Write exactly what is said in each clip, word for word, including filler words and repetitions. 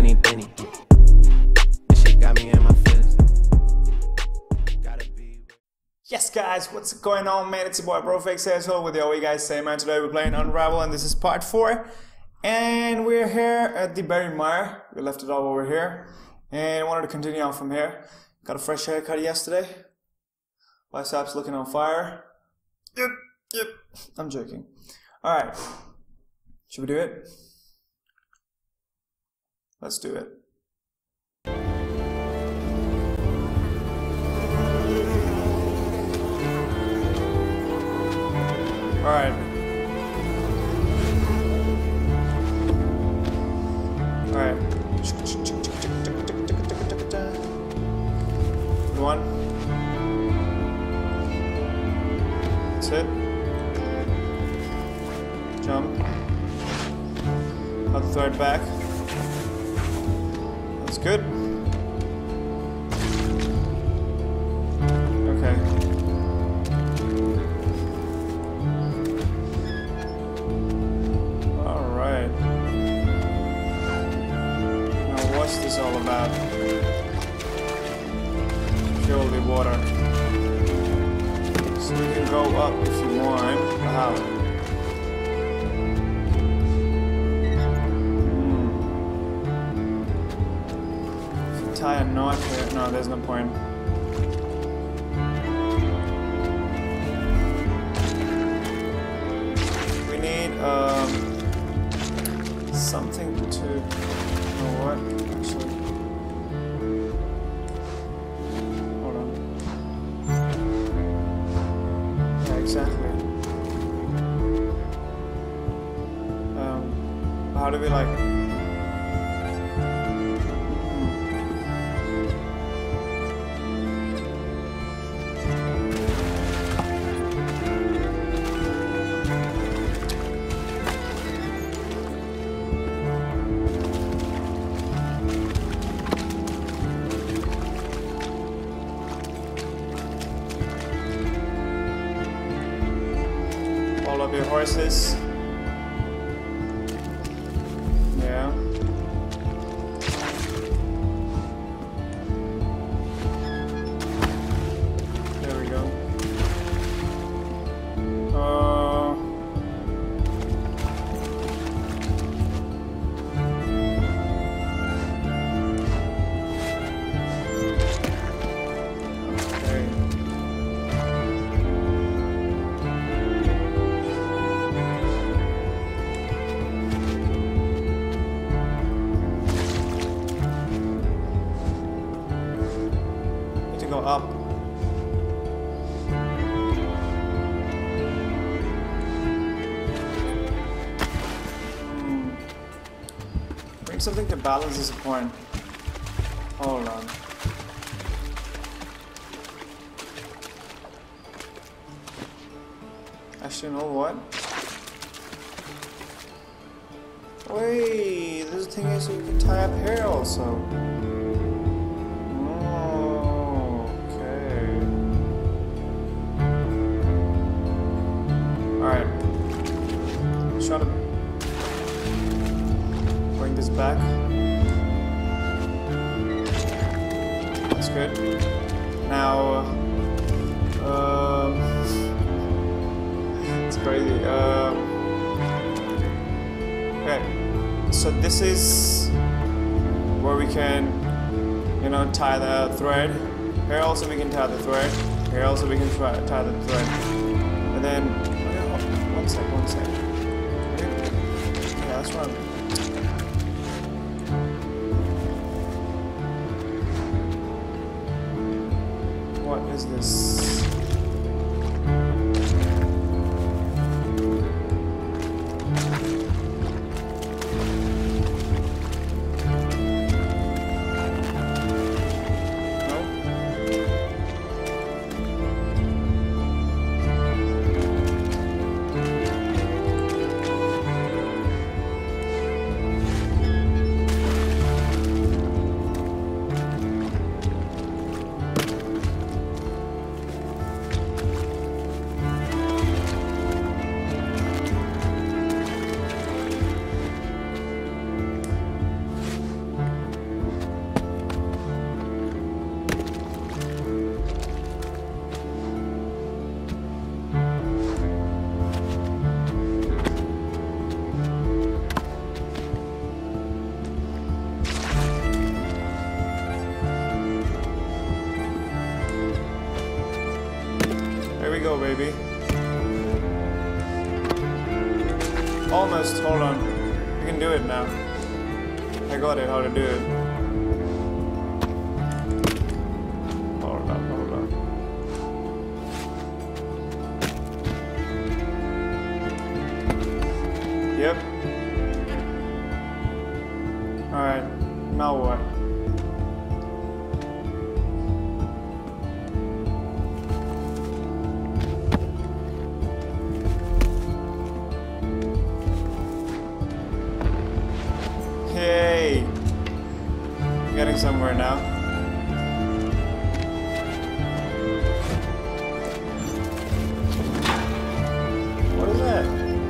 Benny Benny. This shit got me in my feelings. Gotta be. Yes guys, what's going on, man? It's your boy Brofix as well with the all you guys say, man. Today we're playing Unravel and this is part four. And we're here at the Berry Mire. We left it all over here. And I wanted to continue on from here. Got a fresh haircut yesterday. Biceps looking on fire. Yep, yep. I'm joking. Alright. Should we do it? Let's do it. Alright. Alright. One. That's it. Jump. Got the thread back. That's good. Okay. Alright. Now what's this all about? Purely water. So you can go up if you want. Wow. Tie a knot here. No, there's no point. We need um something to. You know what? Actually, hold on. Yeah, exactly. Um, how do we like? All of your horses. Yeah. There we go. Uh, okay. Go up. Hmm. Bring something to balance this point. Hold on. Actually, you know what? Wait, this thing is so you can tie up hair also. Try to bring this back. That's good. Now, um, it's crazy. Um, okay, so this is where we can, you know, tie the thread. Here also we can tie the thread. Here also we can try, tie the thread. And then, one sec, one sec. That's wrong. What is this? just hold on. You can do it now. I got it, how to do it. Hold up, hold up. Yep. Alright, now what? Hey! Getting somewhere now. What is that?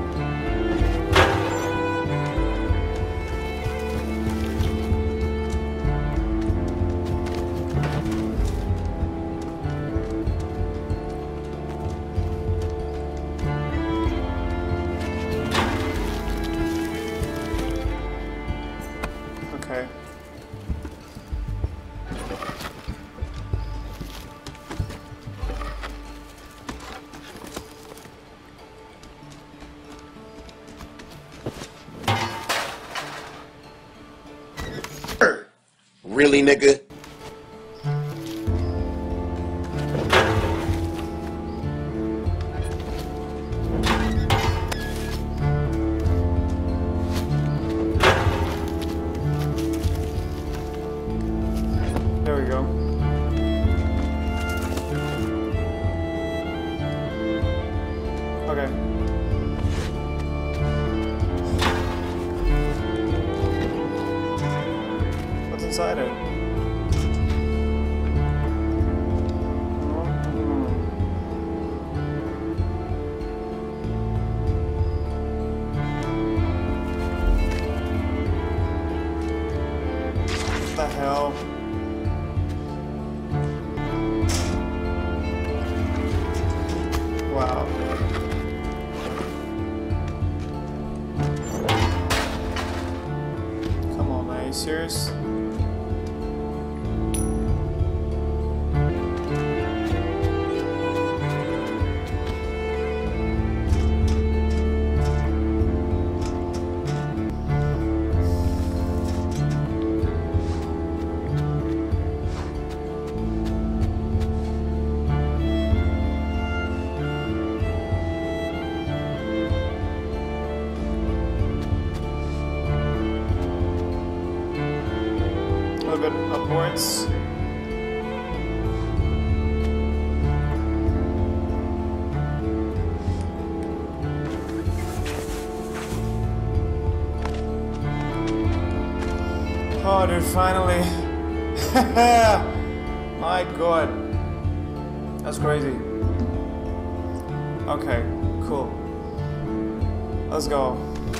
Okay. Really, nigga? There we go. Okay. What's inside it? What the hell? Wow. Come on, man. Are you serious? A little bit upwards. Oh, dude, finally. My god. That's crazy. Okay, cool. Let's go.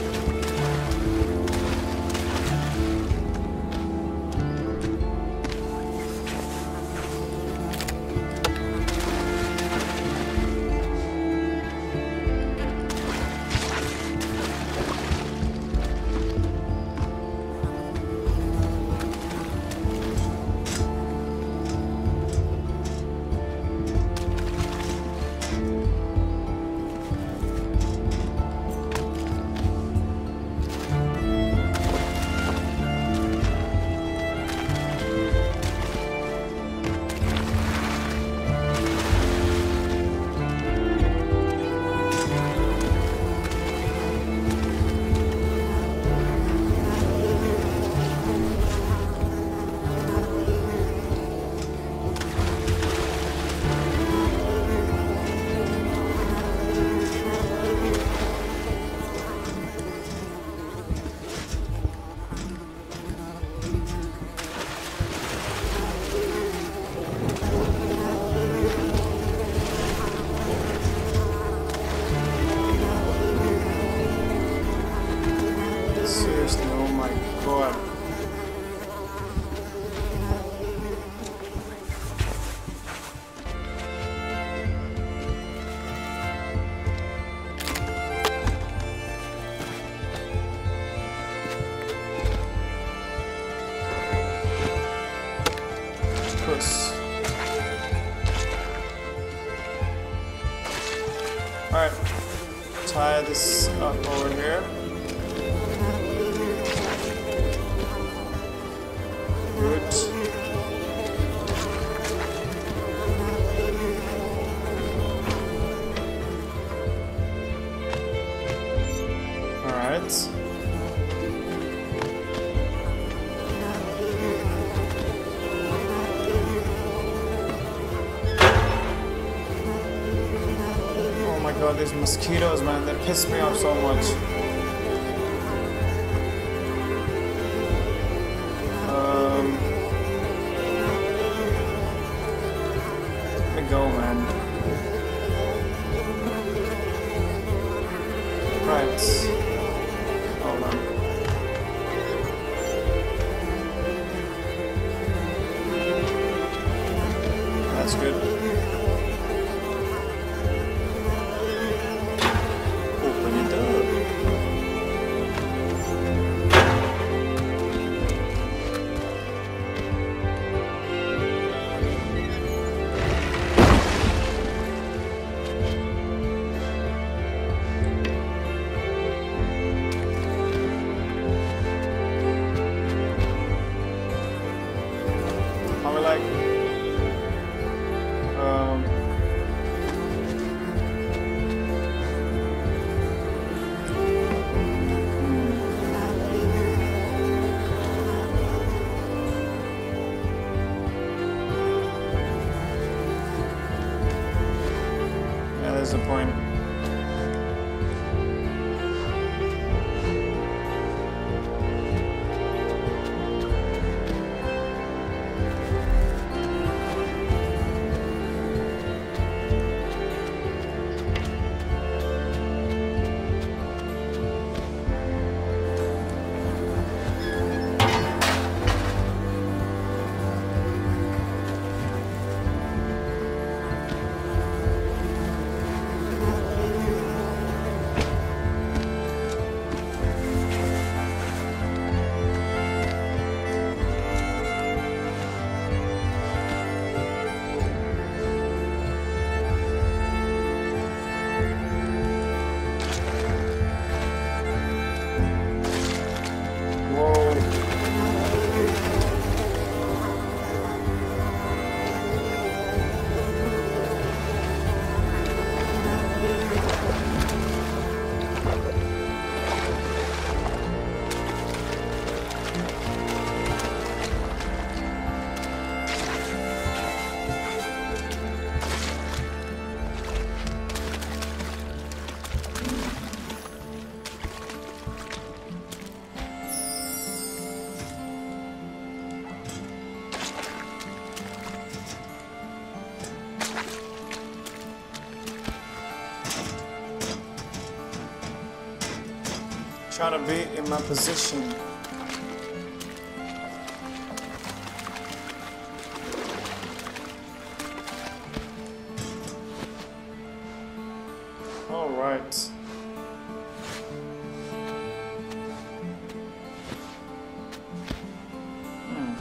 Seriously, oh my god. Chris. Alright. Tie this up over here. these mosquitoes, man, they piss me off so much. Um, let me go, man. Right. Hold on. That's good. Open it up. Are we like? Um. Yeah, that's the point. Trying to be in my position. All right. Hmm.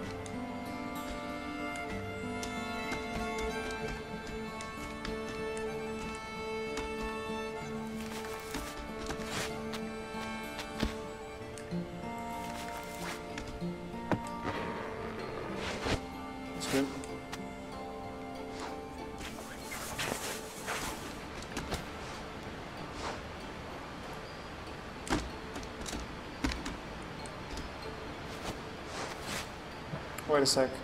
That's good. Wait a sec.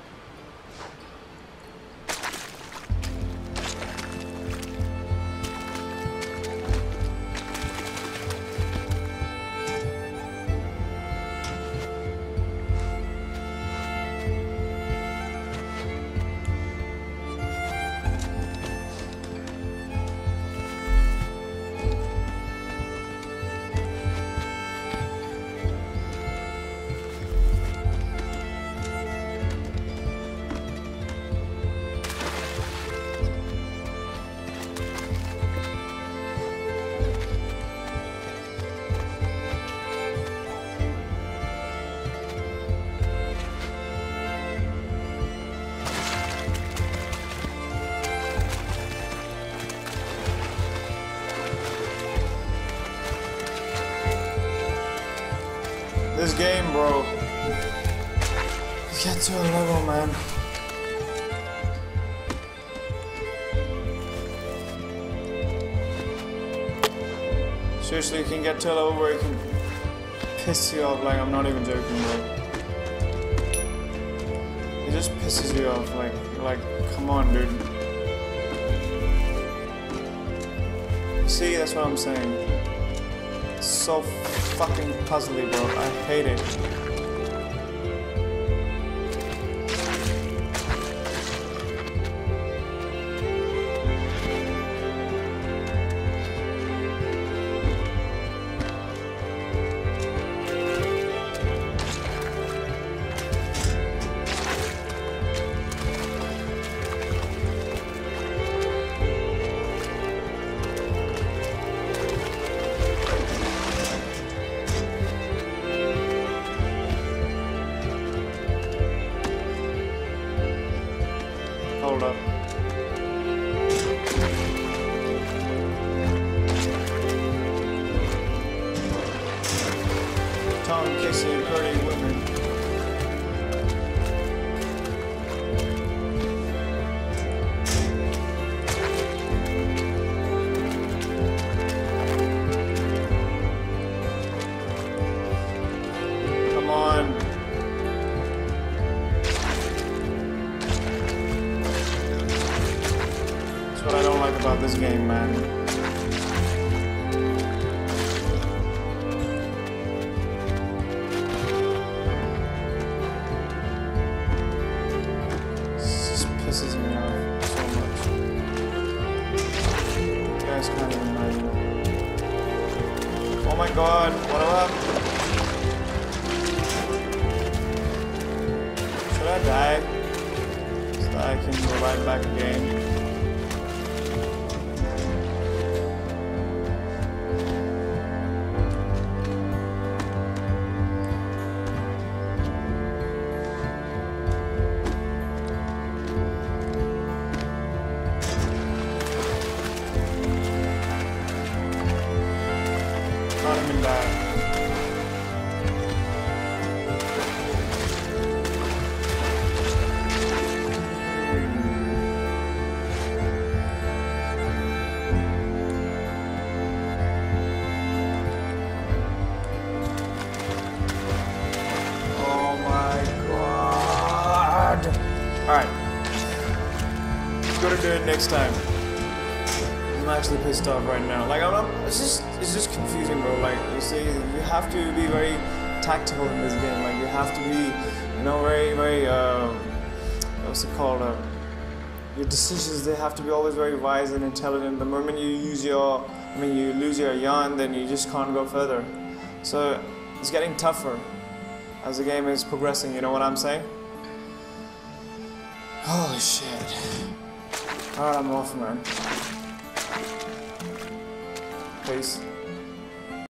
This game, bro. Get to a level, man. Seriously, you can get to a level where it can piss you off. Like, I'm not even joking, bro. It just pisses you off. Like, like, come on, dude. See, that's what I'm saying. It's so fucking puzzly, bro. I hate it. Hold up. Tom, Kissy, and Pretty Women. Come on. What I don't like about this game, man. This just pisses me off so much. You guys can't even imagine. Oh my god, what up? Should I die? So that I can revive back again? Not even that. Oh my god. Alright. Gotta do it next time. I'm actually pissed off right now. Like, I'm, I'm it's just it's just confusing, bro. Like, you see, you have to be very tactical in this game. Like, you have to be, you know, very, very, uh, what's it called? Uh, your decisions, they have to be always very wise and intelligent. The moment you use your, I mean, you lose your yarn, then you just can't go further. So, it's getting tougher as the game is progressing, you know what I'm saying? Holy shit. Alright, I'm off, man. Peace.